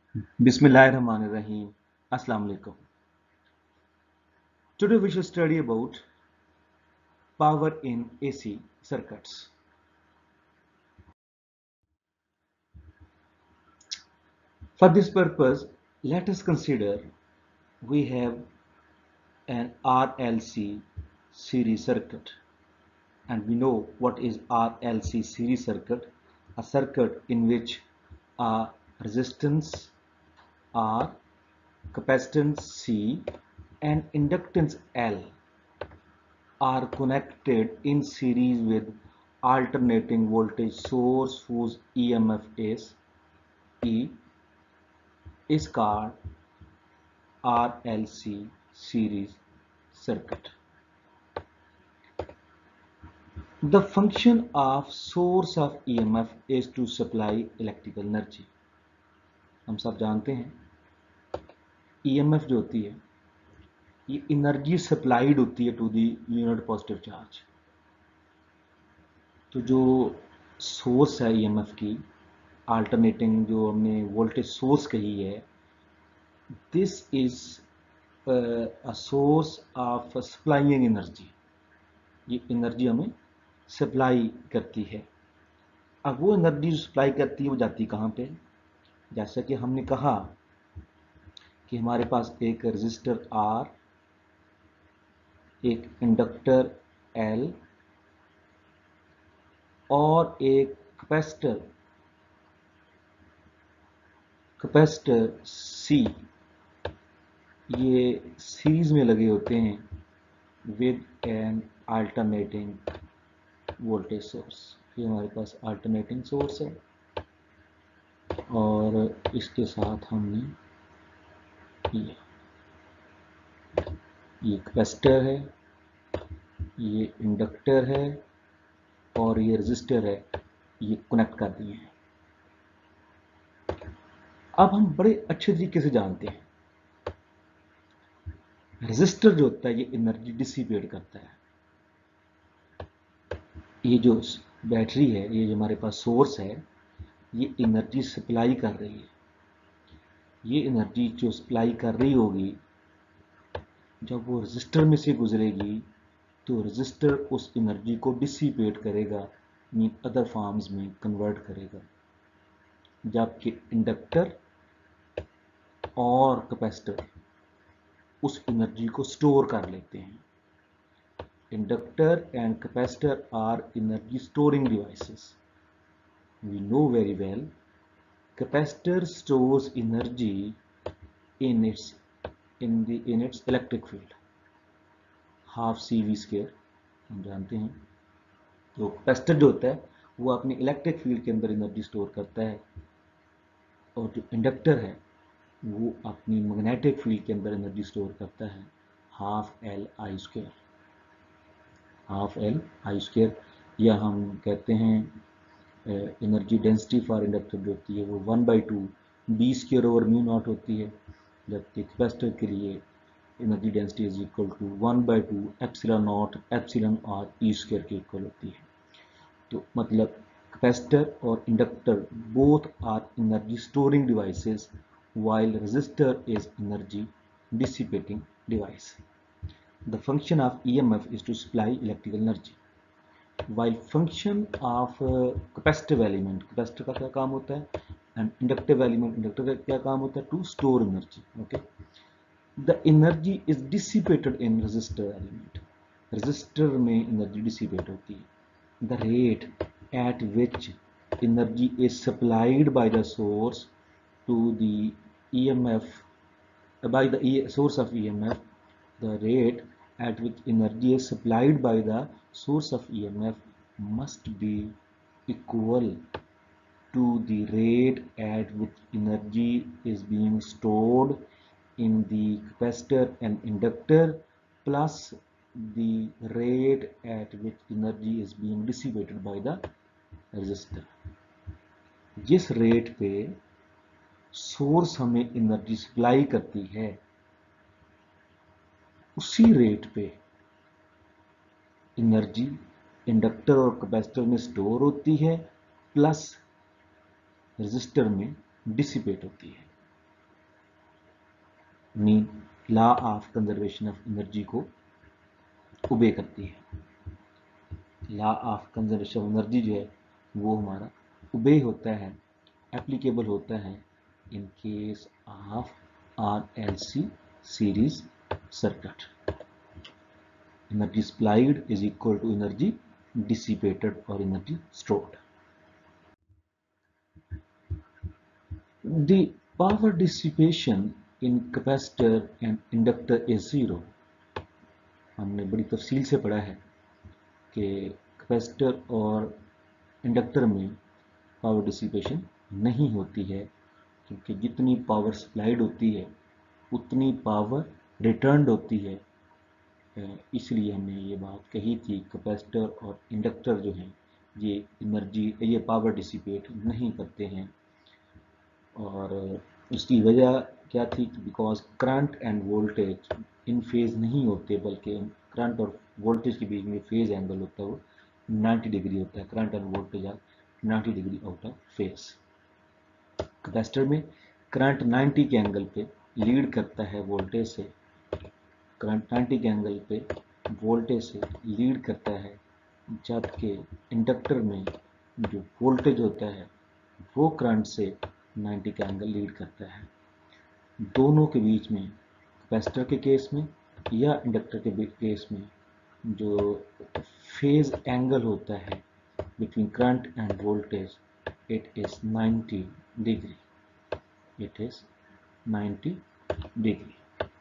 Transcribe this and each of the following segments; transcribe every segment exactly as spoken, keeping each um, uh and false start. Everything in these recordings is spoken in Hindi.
Bismillahirrahmanirrahim. Assalamu alaikum. Today we shall study about power in A C circuits. For this purpose, let us consider we have an R L C series circuit, and we know what is R L C series circuit, a circuit in which a resistance R, capacitance C and inductance L are connected in series with alternating voltage source whose E M F is E is called R L C series circuit. The function of source of E M F is to supply electrical energy. हम सब जानते हैं E M F जो होती है ये एनर्जी सप्लाइड होती है to the unit positive charge. तो जो सोर्स है E M F की अल्टरनेटिंग जो हमने वोल्टेज सोर्स कही है, this is a source of supplying energy. ये एनर्जी हमें सप्लाई करती है। अब वो एनर्जी सप्लाई करती है वो जाती कहाँ पे? जैसा कि हमने कहा कि हमारे पास एक रेजिस्टर R, एक इंडक्टर L और एक कैपेसिटर कैपेसिटर C, ये सीरीज में लगे होते हैं with an alternating voltage source. ये हमारे पास अल्टरनेटिंग सोर्स है और इसके साथ हमने ये ये कैपेसिटर है, ये इंडक्टर है और ये रेजिस्टर है, ये कनेक्ट कर दिए हैं। अब हम बड़े अच्छे तरीके से जानते हैं रेजिस्टर जो होता है ये एनर्जी डिसिपेट करता है। ये जो बैटरी है, ये जो हमारे पास सोर्स है, ये एनर्जी सप्लाई कर रही है। ये एनर्जी जो सप्लाई कर रही होगी जब वो रेजिस्टर में से गुजरेगी तो रेजिस्टर उस एनर्जी को डिसिपेट करेगा, मीन अदर फॉर्म्स में कन्वर्ट करेगा, जबकि इंडक्टर और कैपेसिटर उस एनर्जी को स्टोर कर लेते हैं। Inductor and capacitor are energy storing devices. We know very well capacitor stores energy in its in the in its electric field, half C V square हम जानते हैं। तो कैपेसिटर जो होता है वो अपनी इलेक्ट्रिक फील्ड के अंदर एनर्जी स्टोर करता है और जो इंडक्टर है वो अपनी मैग्नेटिक फील्ड के अंदर एनर्जी स्टोर करता है, half L I square half L I square या हम कहते हैं एनर्जी डेंसिटी फॉर इंडक्टर जो होती है वो one by two B square over mu naught होती है, जबकि कैपेसिटर के लिए energy density is equal to one by two epsilon naught epsilon R E square के इक्वल होती है। तो मतलब कैपेसिटर और inductor both are energy storing devices while resistor is energy dissipating device. The function of E M F is to supply electrical energy. While function of uh, capacitive element, capacitor का क्या काम होता है, and inductive element, inductor का क्या काम होता है, to store energy. Okay, the energy is dissipated in resistor element. resistor में energy dissipate होती है. The rate at which energy is supplied by the source to the E M F by the e source of E M F, the rate at which energy is supplied by the source of E M F must be equal to the rate at which energy is being stored in the capacitor and inductor plus the rate at which energy is being dissipated by the resistor. जिस रेट पे सोर्स हमें एनर्जी सप्लाई करती है उसी रेट पे एनर्जी इंडक्टर और कैपेसिटर में स्टोर होती है प्लस रेजिस्टर में डिसिपेट होती है। Mean law of conservation of energy को ओबे करती है। Law of conservation of energy जो है वो हमारा ओबे होता है, एप्लीकेबल होता है in case of R L C series circuit. Energy supplied is equal to energy dissipated or energy stored. The power dissipation in capacitor and inductor is zero. हमने बड़ी तफसील से पढ़ा है कि कैपेसिटर और इंडक्टर में पावर डिसिपेशन नहीं होती है, क्योंकि जितनी पावर सप्लाइड होती है उतनी पावर रिटर्न होती है। इसलिए हमने ये बात कही थी, कैपेसिटर और इंडक्टर जो हैं ये एनर्जी ये पावर डिसिपेट नहीं करते हैं। और उसकी वजह क्या थी? Because current and voltage in phase नहीं होते, बल्कि करंट और वोल्टेज के बीच में फेज एंगल होता है वो नब्बे डिग्री होता है। करंट एंड वोल्टेज आर नब्बे degree out of phase. Capacitor में करंट नब्बे के एंगल पे लीड करता है वोल्टेज से, करंट नब्बे के एंगल पे वोल्टेज से लीड करता है, जबकि इंडक्टर में जो वोल्टेज होता है वो करंट से नब्बे का एंगल लीड करता है। दोनों के बीच में, कैपेसिटर के केस में या इंडक्टर के केस में, जो फेज एंगल होता है between current and voltage, it is नब्बे डिग्री। इट इज नब्बे डिग्री।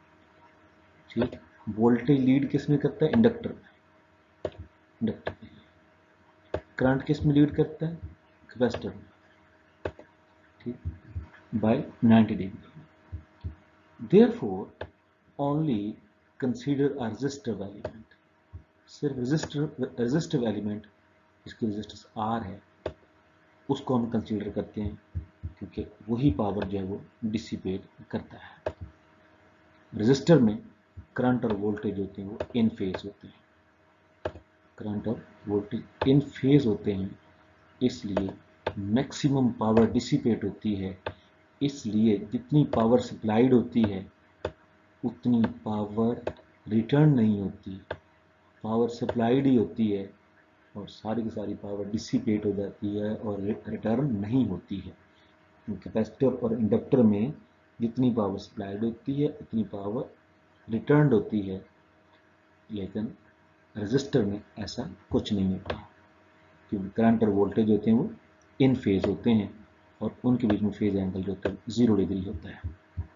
ठीक, वोल्टेज लीड किस में करता है? इंडक्टर में। इंडक्टर में करंट किस में लीड करता है? कैपेसिटर में। ठीक, बाय नब्बे degree. Therefore only consider a resistive element. सिर्फ रेजिस्टर रेजिस्टिव एलिमेंट, इसकी रेजिस्टेंस आर है, उसको हम कंसीडर करते हैं, क्योंकि वही पावर जो है वो डिसिपेट करता है। रेजिस्टर में करंट और वोल्टेज होते हैं वो इन फेज होते हैं। करंट और वोल्टेज इन फेज होते हैं, इसलिए मैक्सिमम पावर डिसिपेट होती है। इसलिए जितनी पावर सप्लाइड होती है उतनी पावर रिटर्न नहीं होती। पावर सप्लाइड ही होती है और सारी की सारी पावर डिसिपेट हो जाती है और रिटर्न नहीं होती है। कैपेसिटर और इंडक्टर में जितनी पावर सप्लाइड होती है उतनी पावर रिटर्न होती है, लेकिन रेजिस्टर में ऐसा कुछ नहीं होता, क्योंकि करंट और वोल्टेज होते हैं वो इन फेज होते हैं और उनके बीच में फेज एंगल जो होता है जीरो डिग्री होता है।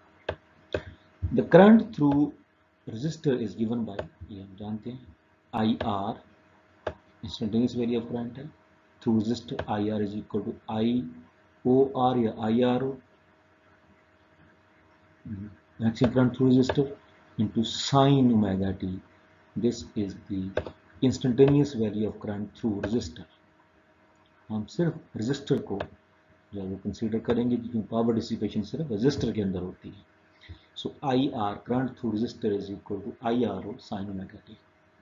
The current through resistor is given by, ये हम जानते हैं, I R, instantaneous value of current है through resistor. I R is equal to I O R या I R O, maximum current through resistor, into sin omega t. This is the instantaneous value of current through resistor. हम सिर्फ रेजिस्टर को जो है वो कंसीडर करेंगे, क्योंकि पावर डिसिपेशन सिर्फ रेजिस्टर के अंदर होती है। So I R current through resistor is equal to I R O sine omega T.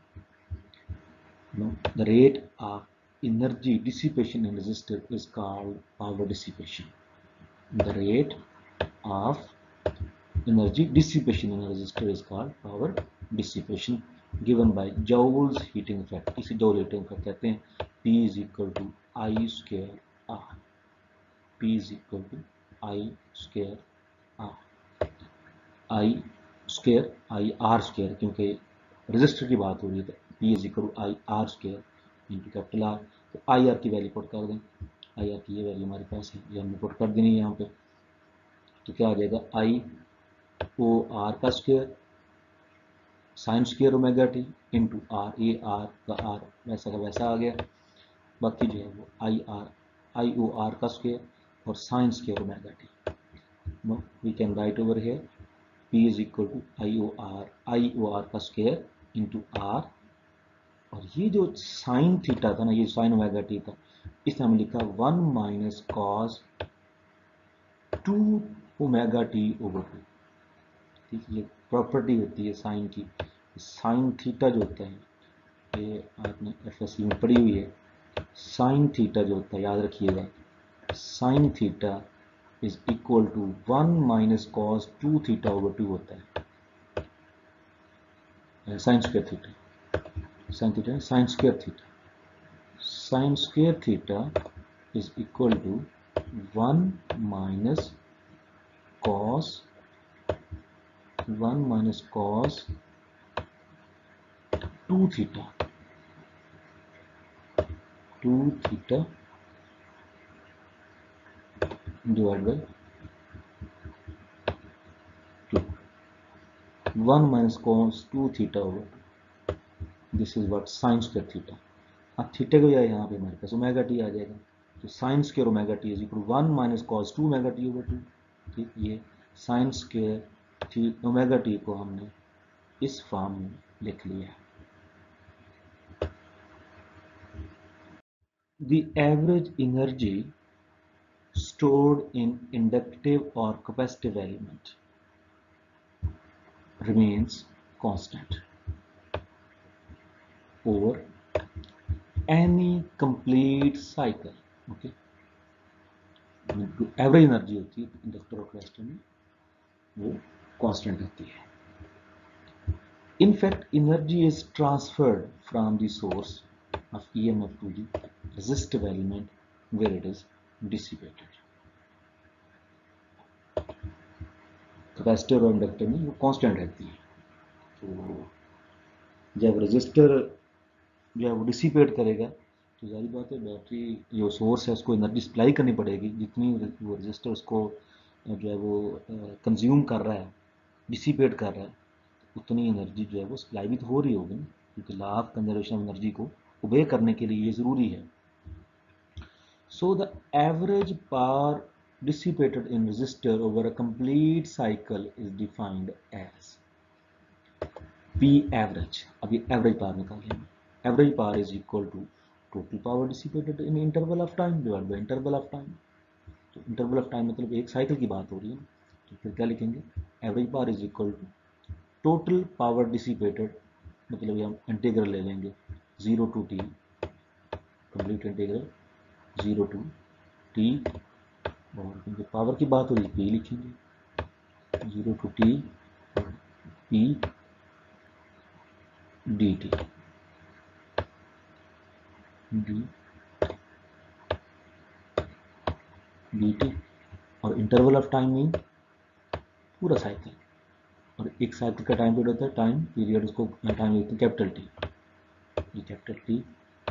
The rate of energy dissipation in resistor is called power dissipation. The rate of energy dissipation in a resistor is called power dissipation, given by Joule's heating effect. इसे Joule heating effect कहते हैं। P is equal to I square R. P is equal to I square R. I square I R square, क्योंकि रेजिस्टर की बात हो रही है तो P is equal to I R square into capital R। तो I R की वैल्यू पुट कर दें। I R की ये वैल्यू हमारे पास है, ये हमने पुट कर देनी है यहाँ पे। तो क्या आ जाएगा? I ओ आर का square sine square omega T into R, ये आर का आर वैसा का वैसा आ गया। बाकी जो है वो I R I O R का स्क्वायर और sine square omega T. We can write over here P is equal to I O R I O R का स्क्वायर इंटू आर, और ये जो साइन थीटा था ना, ये साइन ओमेगा टी था, इसमें हमने लिखा one minus cos two omega T over two. ये प्रॉपर्टी होती है साइन की। साइन थीटा जो होता है, ये आपने एफ एस सी में पढ़ी हुई है, साइन थीटा जो होता है याद रखिएगा, sine theta is equal to one minus cos two theta over two होता है sine square theta, sine theta sine square theta, sine square theta is equal to one minus cos one minus cos two theta two theta divide by two, one minus cos two theta over two, this is what sine square theta. अब थीटा को जाए यहाँ पे हमारे पास ओमेगा टी आ जाएगा, तो sine square omega T is equal one minus cos two omega T over two. ठीक, ये साइन स्क्वायर थी ओमेगा टी को हमने इस फॉर्म में लिख लिया है। The average energy stored in inductive or capacitive element remains constant over any complete cycle. Okay, जो एवरेज एनर्जी होती है इंडक्टर और कैपेसिटर में वो कांस्टेंट रहती है। In fact, energy is transferred from the source of E M F to the resistive element where it is dissipated. Capacitor और इंडक्टर में वो कांस्टेंट रहती है, तो जब रेजिस्टर जो है वो डिसिपेट करेगा तो जाहिर बात है बैटरी जो सोर्स है उसको एनर्जी सप्लाई करनी पड़ेगी, जितनी वो रेजिस्टर उसको जो है वो कंज्यूम कर रहा है, डिसिपेट कर रहा है, उतनी एनर्जी जो है वो सप्लाई भी तो हो रही होगी ना, क्योंकि law of conservation of energy को ओबे करने के लिए ये ज़रूरी है। So the average power dissipated in resistor over a complete cycle is defined as P average. अब ये एवरेज पावर निकालेंगे, average power is equal to total power dissipated in interval of time divide by interval of time. तो इंटरवल ऑफ टाइम मतलब एक साइकिल की बात हो रही है, तो फिर क्या लिखेंगे, average power is equal to total power dissipated, मतलब ये हम इंटीग्रल ले लेंगे zero to T, complete integral zero to T, और क्योंकि पावर की बात हो रही है पी लिखेंगे zero to T P D T D D T, और इंटरवल ऑफ टाइम मीन पूरा साइकिल, और एक साइकिल का टाइम पीरियड होता है, टाइम पीरियड उसको टाइम लिखते हैं कैपिटल टी, ये कैपिटल टी,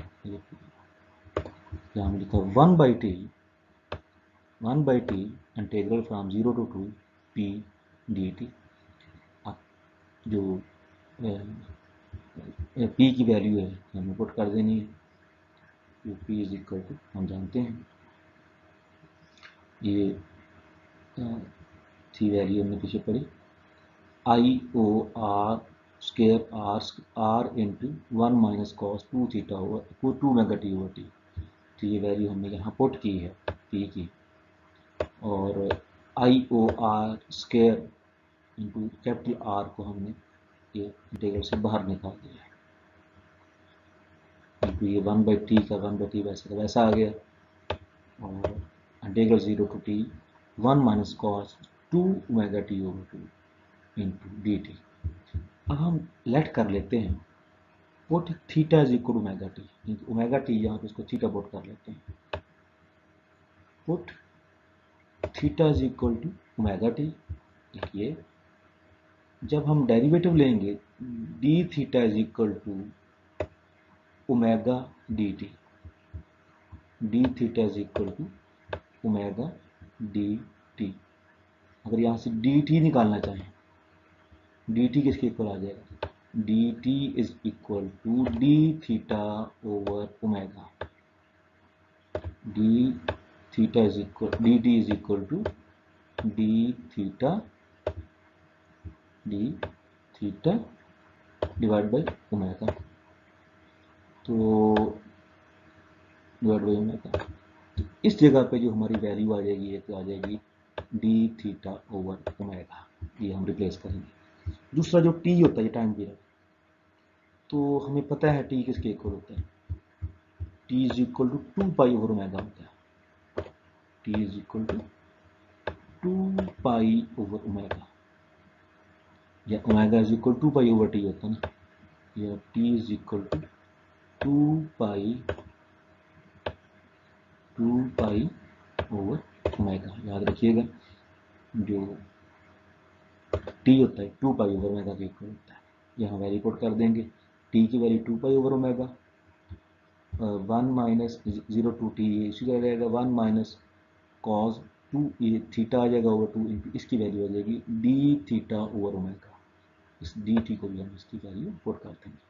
यहाँ लिखा one by T, one by T integral from zero to two P D T. अब जो पी की वैल्यू है हमें पुट कर देनी है, जो पी इज इक्वल टू हम जानते हैं, ये थी वैल्यू हमने पीछे पढ़ी, I O R square R R into one minus cos two theta over two mega T over T. तो ये वैल्यू हमने यहाँ पुट की है पी की, और I O R square into capital R को हमने ये इंटीग्रल से बाहर निकाल दिया है, इंटू ये वन बाई टी का वन बाई टी वैसे का वैसा आ गया, और integral zero to T one minus cos two omega T over two into D T. अब हम लेट कर लेते हैं put theta is equal to omega T, omega T यहाँ पे इसको थीटा पुट कर लेते हैं, put theta is equal to omega T. देखिए जब हम डेरिवेटिव लेंगे D theta is equal to omega D T, D theta is equal to omega D T. अगर यहाँ से डी टी निकालना चाहें, डी टी किसके इक्वल आ जाएगा, D T is equal to D theta over omega, D theta is equal D T is equal to D theta D theta divide by omega, तो डिवाइड बाई ओमेगा, इस जगह पे जो हमारी वैल्यू आ जाएगी ये तो आ जाएगी डी थीटा ओवर ओमेगा, ये हम रिप्लेस करेंगे। दूसरा जो टी होता है टाइम पीरियड, तो हमें पता है टी किसके इक्वल होता है, T is equal to two pi over omega होता है, T is equal to two pi over omega, या omega is equal to pi over T होता है ना, या T is equal to two pi two pi over omega. याद रखिएगा जो टी होता है टू पाई ओवर ओमेगा के इक्वल होता है। यहाँ वैल्यू पुट कर देंगे, टी की value two pi over omega, one minus zero to T, इसी तरह रहेगा वन माइनस कॉज टू ये थीटा आ जाएगा ओवर टू, इसकी वैल्यू आ जाएगी डी थीटा ओवर ओमेगा। इस डी टी को भी हम इसकी वैल्यू पुट कर देंगे।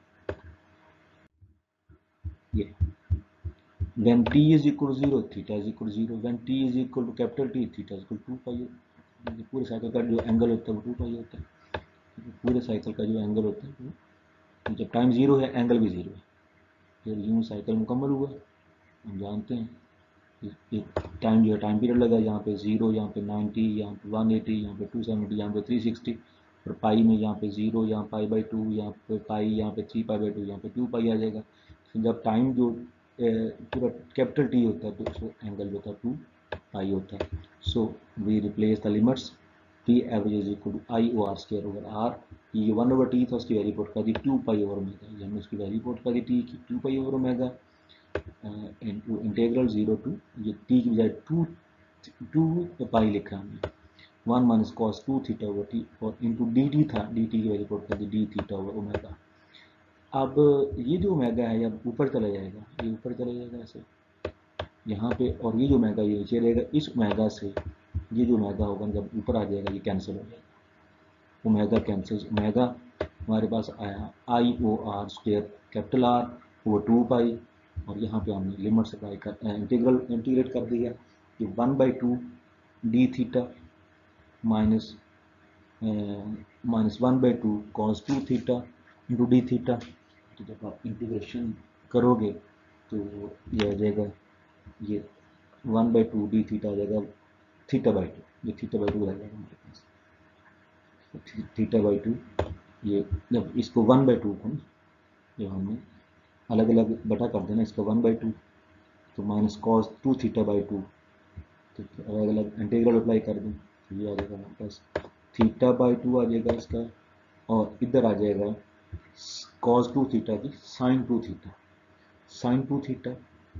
ये when t is equal to zero theta is equal to zero, when t is equal to capital T theta is equal to two pi, पूरे साइकिल का जो एंगल होता है वो टू पाई होता है, पूरे साइकिल का जो एंगल होता है वो, जब टाइम जीरो है एंगल भी जीरो है, फिर यूँ साइकिल मुकम्मल हुआ। हम जानते हैं ये टाइम जो है टाइम पीरियड लगा, यहाँ पे जीरो, यहाँ पे नाइन्टी, यहाँ पे वन एटी, यहाँ पे टू सेवेंटी, यहाँ पे थ्री सिक्सटी, और पाई में यहाँ पे जीरो, यहाँ पाई बाई टू, यहाँ पे पाई, यहाँ पे थ्री पाई बाई टू, यहाँ पे टू पाई आ जाएगा। तो जब टाइम जो पूरा कैपिटल टी होता है तो उसको एंगल जो होता है टू पाई होता है। So we replace the limits, T average is equal to I O R square over R, ये वन ओवर टी था उसकी वैल्यू पुट कर दी टू पाई ओवर ओमेगा, ये हमने उसकी वैल्यू पुट कर दी टी की two pi over omega into integral zero to, ये टी की बजाय टू टू पाई लिखा हमने, one minus cos two theta over T, और इंटू डी टी था, डी टी की वैल्यू पुट कर दी डी थीटा ओवर ओमेगा। अब ये जो ओमेगा है अब ऊपर चला जाएगा, ये ऊपर चला जाएगा ऐसे यहाँ पे, और ये जो ओमेगा ये नीचे रहेगा, इस ओमेगा से ये जो ओमेगा होगा जब ऊपर आ जाएगा ये कैंसिल हो जाएगा, ओमेगा कैंसिल, ओमेगा हमारे पास आया I O R square capital R over two pi, और यहाँ पे हमने लिमिट सप्लाई कर इंटीग्रल इंटीग्रेट कर दिया, ये one by two D theta minus minus one by two cos two theta into D theta. तो जब आप इंटीग्रेशन करोगे तो ये आ जाएगा, ये one by two D theta आ जाएगा थीटा बाई टू, ये थीटा बाई टू आ जाएगा हमारे पास, थीटा बाई टू, ये जब इसको वन बाई टू को जब हमने अलग अलग बटा कर देना इसका वन बाई टू, तो minus cos two theta by two, तो अलग अलग इंटीग्रल अप्लाई कर दें तो ये आ जाएगा हमारे पास थीटा बाई टू आ जाएगा इसका, और इधर आ जाएगा कॉस टू थीटा की sine two theta, sine two theta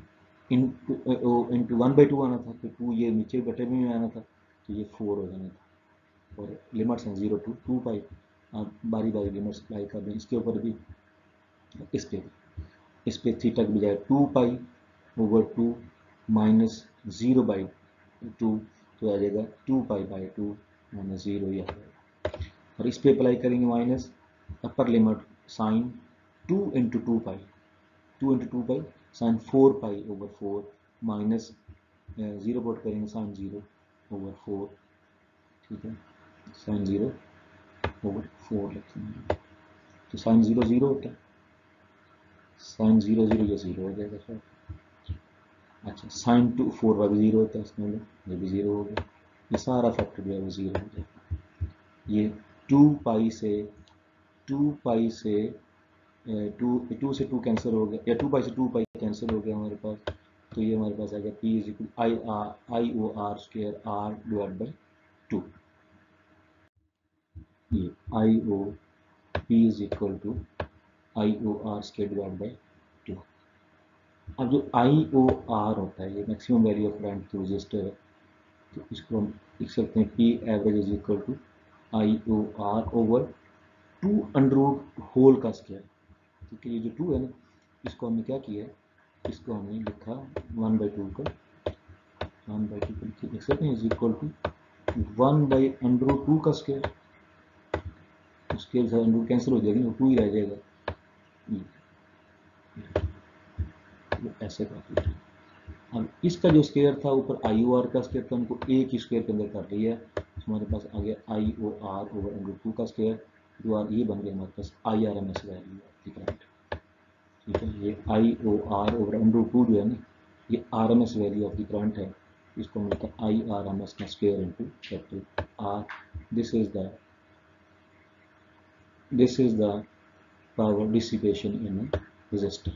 into into one by two आना था, तो टू ये नीचे बटे में आना था, तो ये फोर हो जाना था, और लिमिट्स हैं जीरो टू टू पाई। आप बारी बारी लिमिट्स अप्लाई कर दें, इसके ऊपर भी इस पे इस पे थीटा की बजाय two pi over two minus zero by two, तो आ जाएगा two pi by two minus zero ही आ जाएगा, और इस पे अप्लाई करेंगे minus upper limit sine two into two pi, two into two pi sine four pi over four minus zero put करेंगे साइन जीरो ओवर फोर, ठीक है, साइन जीरो ओवर फोर लिखेंगे, तो साइन जीरो जीरो होता है, साइन जीरो जीरो ये जीरो हो जाएगा सर, अच्छा साइन टू फोर का भी जीरो होता है इसमें, ये भी जीरो हो गया, ये सारा फैक्टर जो है वो जीरो हो जाएगा, ये टू पाई से टू पाई से टू टू से टू कैंसिल हो गया, या टू पाई से टू पाई कैंसिल हो गया हमारे पास, तो ये हमारे पास आ गया P is equal I R I O R square R divide by two, ये I O P is equal to I O R square divide by two. अब जो आई ओ आर होता है ये maximum value of current to resistor है, तो इसको हम लिख सकते हैं P average is equal to I O R over two under root whole का स्क्वायर, क्योंकि ये जो टू है ना इसको हमने क्या किया है, इसको हमने लिखा वन बाई टू का, वन बाई टू को लिख सकते हैं is equal to one by under root two का स्क्वायर, स्क्वायर से अंडर रूट कैंसिल हो जाएगी, टू ही रह जाएगा, ऐसे कर। अब इसका जो स्क्वायर था ऊपर आई ओ आर का स्क्वायर था, उनको एक ही स्क्वायर के अंदर कर लिया, हमारे पास आ गया I O R over under two का स्क्वायर, जो आर ये बन गया हमारे पास I R M S value of the current, ठीक है, ये I O R over under two जो है ना ये R M S value of the current है, इसको मिलता है आई आर एम एस का square into capital R, this is the this is the power dissipation in a resistor.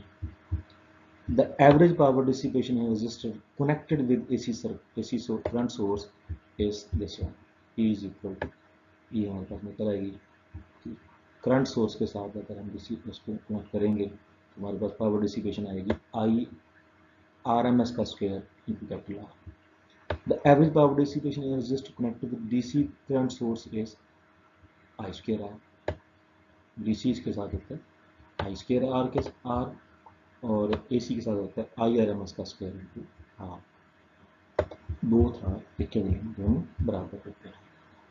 The average power dissipation in a resistor connected with A C, A C so current source is this one, E is equal to, ये हमारे पास निकल आएगी कि करंट सोर्स के साथ अगर हम इसी उसको कनेक्ट करेंगे तो हमारे पास पावर डिसिपेशन आएगी आई आर एम एस का square into capital R. The average power dissipation in resistor connected with DC current source is I square R. DC के साथ होता है आई स्क्वायर आर के आर, और एसी के साथ होता है आई आर एम एस का स्क्वायर इंटू आर। दो था एक दोनों बराबर होते हैं।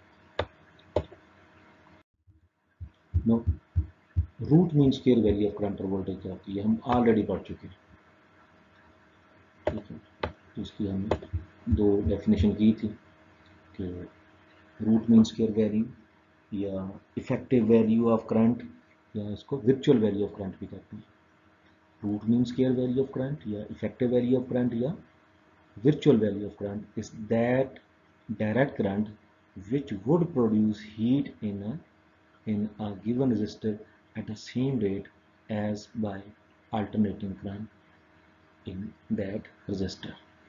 No root mean square value of current और वोल्टेज क्या होती है हम ऑलरेडी पढ़ चुके हैं, ठीक है। तो इसकी हमने दो डेफिनेशन की थी कि रूट मीन स्क्वायर वैल्यू या इफेक्टिव वैल्यू ऑफ करंट, या इसको वर्चुअल वैल्यू ऑफ करंट भी कहते हैं। Root mean square value of current या इफेक्टिव वैल्यू ऑफ करंट या virtual value of current is that direct current which would produce heat in a in a given resistor at the same rate as by alternating current in that resistor.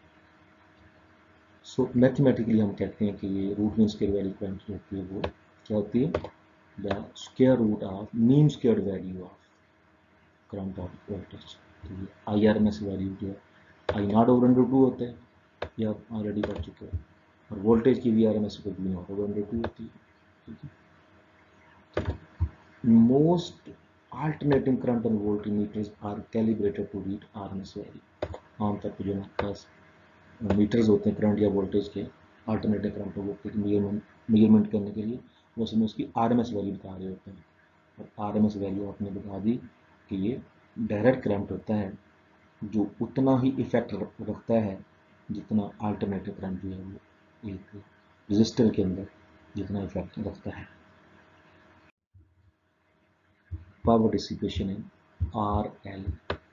So mathematically हम कहते हैं कि ये root mean square value current जो होती है वो क्या होती है, the square root of mean square value of current और वोल्टेज। तो ये I R M S value जो है I naught over under two होता है, ये आप ऑलरेडी पढ़ चुके हैं, और वोल्टेज की भी आर एम एस को भी नॉट ओवर अंडर टू होती है, ठीक है। Most alternating current and voltage meters are calibrated to read R M S value. आमतौर पर जो हमारे पास मीटर्स होते हैं करंट या वोल्टेज के, अल्टरनेटिव करंट और वोल्टेज मेजरमेंट मेजरमेंट करने के लिए, वो उसमें उसकी आर एम एस वैल्यू बता रहे होते हैं। और आर एम एस वैल्यू आपने बता दी कि ये डायरेक्ट करंट होता है जो उतना ही इफेक्ट रखता है जितना अल्टरनेटिव करंट जो है वो एक रजिस्टर के अंदर जितना इफेक्ट रखता है। Power dissipation in R L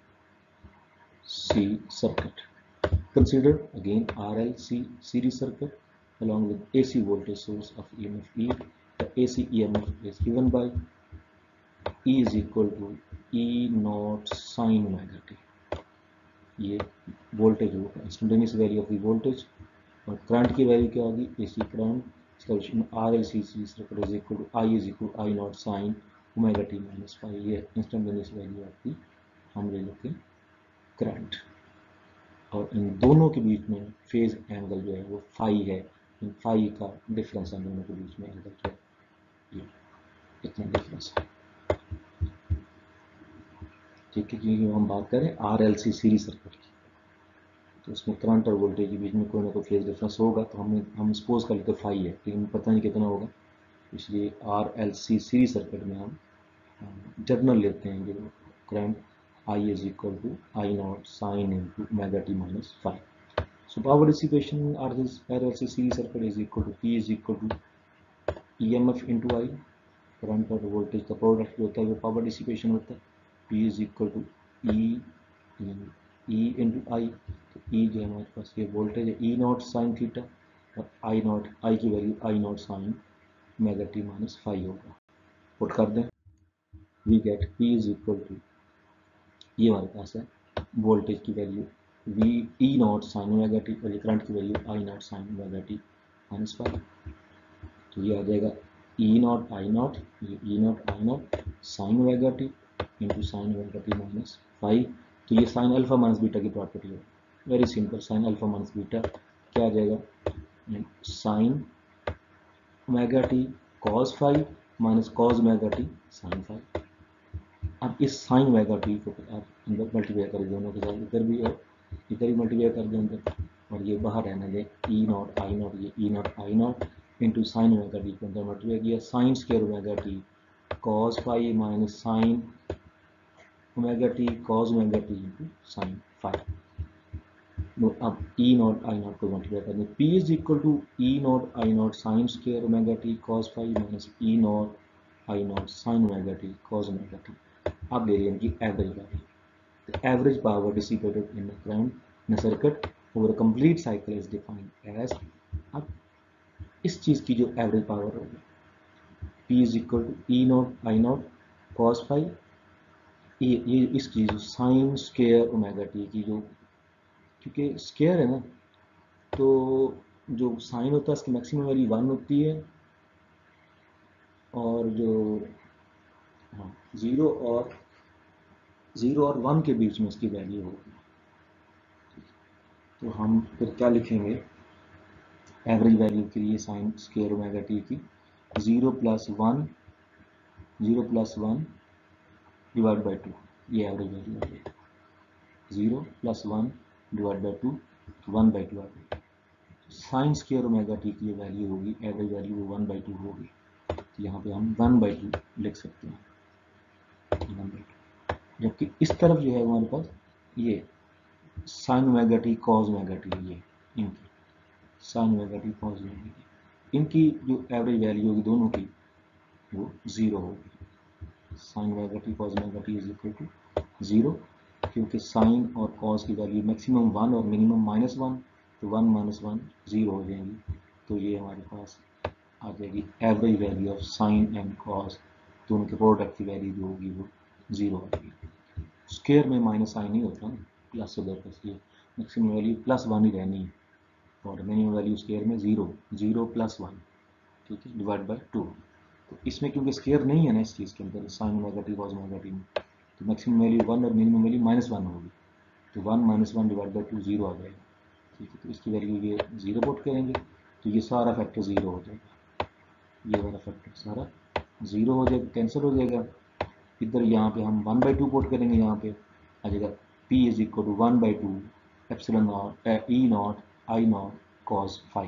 C circuit. Consider again R L C series circuit along with A C voltage source of E M F E. The A C E M F is given by E is equal to E naught sin omega t. ये वोल्टेज होगा instantaneous value of the voltage, और करंट की वैल्यू क्या होगी, AC current solution R L C C circuit is equal to I is equal to I naught sine omega T minus five. ये इंस्टेंटेनियस वैल्यू ऑफ द हम ले लेते हैं करंट, और इन दोनों के बीच में फेज एंगल जो है वो फाई है। इन फाई का डिफरेंस है दोनों के बीच में एंगल जो है ये इतना डिफरेंस है, ठीक है। क्योंकि हम बात करें R L C series circuit की, तो उसमें करंट और वोल्टेज के बीच में कोई ना कोई फेज डिफरेंस होगा, तो हम हम सपोज कर लेते फाई है, लेकिन पता नहीं कितना होगा, इसलिए R L C series circuit में हम जर्नल लेते हैं जो current I is equal to I naught sine into omega T minus five. So power dissipation R L C series circuit is equal to P is equal to E M F into I। Current और वोल्टेज का प्रोडक्ट जो होता है वो पावर डिसिपेशन होता है। P is equal to E E into I। तो E जो है हमारे पास ये वोल्टेज है E नॉट साइन थीटा, और I नॉट I की value I naught sine omega T minus five होगा। पुट कर दें, we get P is equal to, ये हमारे पास है वोल्टेज की value V E naught sine omega T, और करंट की value I naught sine omega T minus five. तो ये आ जाएगा ई नॉट आई नॉट, ये E naught I naught sine omega T into sine omega T minus five. तो ये साइन अल्फा माइनस बीटा की प्रॉपर्टी है, very simple. Sine alpha minus beta क्या आ जाएगा, sine omega T cos five minus cos omega T sine five. अब इस साइन ओमेगा टी को आप अंदर मल्टीप्लाई कर दोनों के साथ, इधर भी और इधर भी मल्टीप्लाई कर दें अंदर, और ये बाहर रहना दे ई नॉट आई नॉट, ये E naught I naught into sine omega T को अंदर मल्टीप्लाई किया, sine square omega T cos five minus sine omega T cos omega T into sine five. अब ई नॉट आई नॉट को मल्टीप्लाई कर दें, P is equal to E naught I naught sine square omega T cos five minus E naught I naught sine omega T cos omega T. अब ले लें कि average value, the average power dissipated in a current in a circuit over a complete cycle is defined as, अब इस चीज की जो एवरेज पावर होगी P is equal to E naught I naught cos phi, ये ये इसकी जो साइन स्क्वायर ओमेगा टी की जो, क्योंकि स्क्वायर है ना, तो जो साइन होता है उसकी मैक्सिमम वैल्यू वन होती है, और जो हाँ ज़ीरो और ज़ीरो और वन के बीच में इसकी वैल्यू होगी। तो हम फिर क्या लिखेंगे एवरेज वैल्यू के लिए साइन स्क्वायर ओमेगा टी की, zero plus one zero plus one divide by two, ये एवरेज वैल्यू हो गई। Zero plus one divide by two, one by two आ गई। साइन स्क्वायर ओमेगा टी की वैल्यू होगी, एवरेज वैल्यू वो वन बाई टू होगी। तो यहाँ पे हम वन बाई टू लिख सकते हैं, वन बाई टू। जबकि इस तरफ जो है हमारे पास ये sine omega T cos omega t, ये इनकी sine omega T cos omega t, इनकी जो एवरेज वैल्यू होगी दोनों की वो ज़ीरो होगी। Sine omega T cos omega T is equal to zero, क्योंकि साइन और कॉस की वैल्यू मैक्सिमम वन और मिनिमम माइनस वन, तो वन माइनस वन ज़ीरो हो जाएंगी। तो ये हमारे पास आ जाएगी average value of sine and cos, दोनों के प्रोडक्ट की वैल्यू जो होगी वो ज़ीरो आएगी। स्क्वायर में माइनस साइन नहीं होता ना, प्लस होता है, इसलिए मैक्सिमम वैल्यू प्लस वन ही रहनी है, और मिनिमम वैल्यू स्क्वायर में ज़ीरो, ज़ीरो प्लस वन, ठीक है, डिवाइड बाई टू। तो इसमें क्योंकि स्क्वायर नहीं है ना इस चीज़ के अंदर, sine omega T cos omega t में, तो मैक्सिमम वैल्यू वन और मिनिमम वैल्यू माइनस वन होगी। तो one minus one divide by two zero आ जाएगा, ठीक है। तो इसकी वैल्यू ये ज़ीरो पुट करेंगे तो ये सारा फैक्टर ज़ीरो हो जाएगा, ये वाला फैक्टर सारा ज़ीरो हो जाएगा, कैंसिल हो जाएगा। इधर यहाँ पे हम वन बाई टू पुट करेंगे, यहाँ पे आ जाएगा P is equal to one by two epsilon naught E naught I naught cos phi.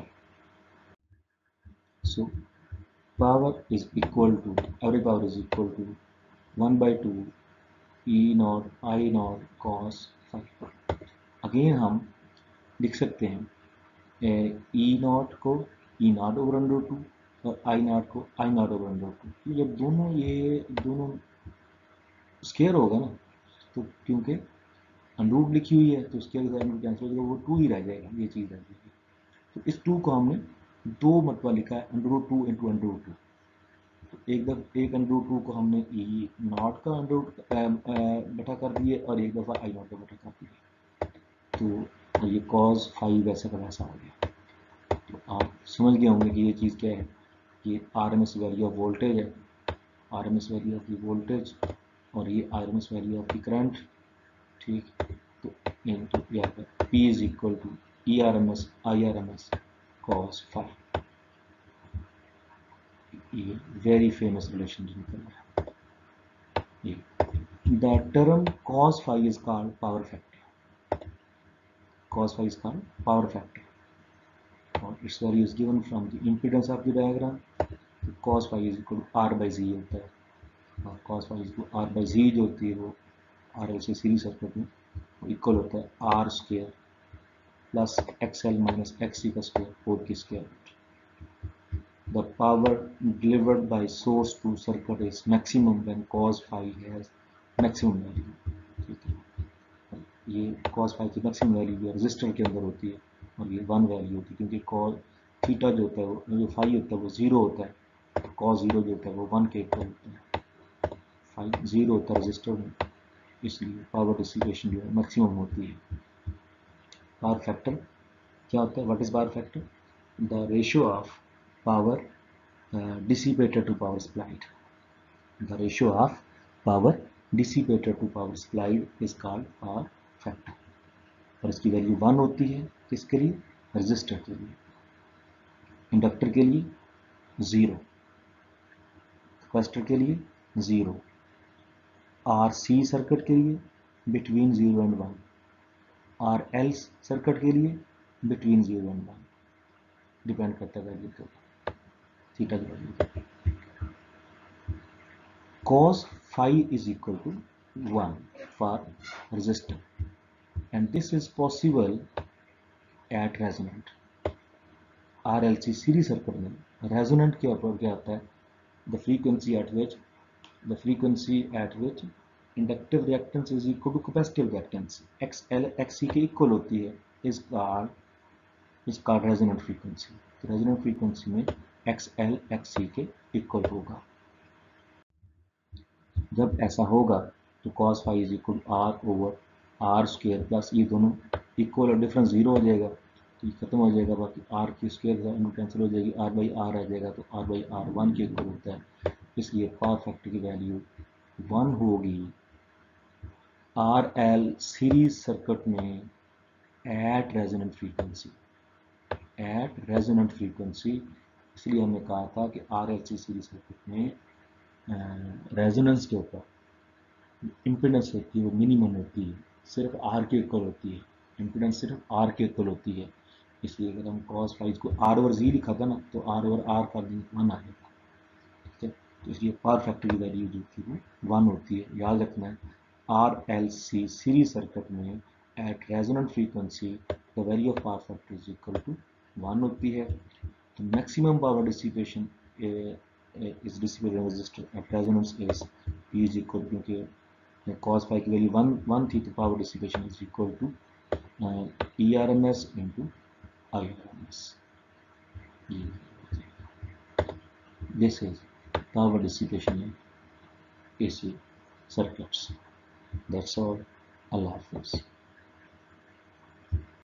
So power is equal to, every power is equal to one by two e naught I naught cos phi. Again हम लिख सकते हैं e naught को e naught over under two और I naught को I naught over under two. जब दोनों ये दोनों स्क्वायर होगा ना, तो क्योंकि अंडर लिखी हुई है तो स्क्वायर कैंसिल हो जाएगा, वो टू ही रह जाएगा, ये चीज़ रह जाएगी। तो इस टू को हमने दो मरतबा लिखा है, under two into under two. एक दफ़ा एक अंडर टू को हमने ई नॉट का अंडर बटा कर दिए और एक दफ़ा आई नॉट का बटा कर दिए, तो ये कॉस फाइव वैसे का वैसा हो गया। तो आप समझ गए होंगे कि ये चीज़ क्या है, ये R M S value of voltage है, R M S value of the voltage, और ये R M S value of the current, ठीक। तो into P is equal to E R M S I R M S cos phi. ये वेरी फेमस रिलेशन निकल रहा है। The term cos phi is called power factor. Cos phi is called power factor. और its value is given from the impedance of the diagram. तो cos phi is equal to r by z होता है, और cos phi is equal to r by z जो होती है वो R L C series circuit में इक्वल होता है r square plus X L minus X C का स्क्वायर फोर की square. The power delivered by source to circuit is maximum when cos phi has maximum value, ठीक है। ये cos phi की मैक्सिमम वैल्यू भी रजिस्टर के अंदर होती है, और ये वन वैल्यू होती है, क्योंकि cos थीटा जो होता है वो जो फाई होता है वो ज़ीरो होता है, cos ज़ीरो जो होता है वो वन के इक्वल होता है, फाई ज़ीरो होता है रजिस्टर में, इसलिए पावर डिसिपेशन जो है मैक्सिमम होती है। पावर फैक्टर क्या होता है, what is power factor? The ratio of power Uh, dissipated to power supplied. The ratio of power dissipated to power supplied is called power factor, और इसकी वैल्यू वन होती है किसके लिए, रजिस्टर के लिए, इंडक्टर के लिए ज़ीरो, कैपेसिटर के लिए ज़ीरो, आर सी सर्किट के लिए between zero and one, R L circuit के लिए between zero and one, depend करता है वैल्यू के थीटा की value. Cos phi is equal to one for resistor, and this is possible at resonant. R L C series circuit में resonant के ऊपर क्या होता है, the frequency at which the frequency at which inductive reactance is equal to capacitive reactance X L X C के equal होती है, is called is called resonant frequency. तो resonant frequency में X L X C के equal होगा। जब ऐसा होगा तो cos phi is equal to R over R square plus ये दोनों इक्वल और डिफरेंस जीरो हो जाएगा, ये खत्म हो जाएगा, बाकी आर की स्क्वायर कैंसिल हो जाएगी, आर बाई आर आ जाएगा, तो आर बाई आर वन के इक्वल होता है, इसलिए पावर फैक्टर की वैल्यू वन होगी आर एल सीरीज सर्किट में at resonant frequency, at resonant frequency. इसलिए हमने कहा था कि R L C series circuit में रेजोनेंस के ऊपर इम्पीडेंस होती है वो मिनिमम होती है, सिर्फ आर के इक्वल होती है, इम्पीडेंस सिर्फ आर के इक्वल होती है। इसलिए अगर हम कॉस फाइव को आर ओवर जी लिखा था ना, तो आर ओवर आर का वन आ जाएगा, ठीक है। तो इसलिए पावर फैक्टर की वैल्यू जो थी वो वन होती है, याद रखना है। R L C series circuit में at resonant frequency the value of power factor is equal to one होती है। तो maximum power dissipation is dissipated resistor at resonance is P is equal, क्योंकि cos फाइव की वैल्यू वन वन थी, तो power dissipation is equal to E R M S into I R M S. This is power dissipation in A C circuits. That's all. Allah Hafiz.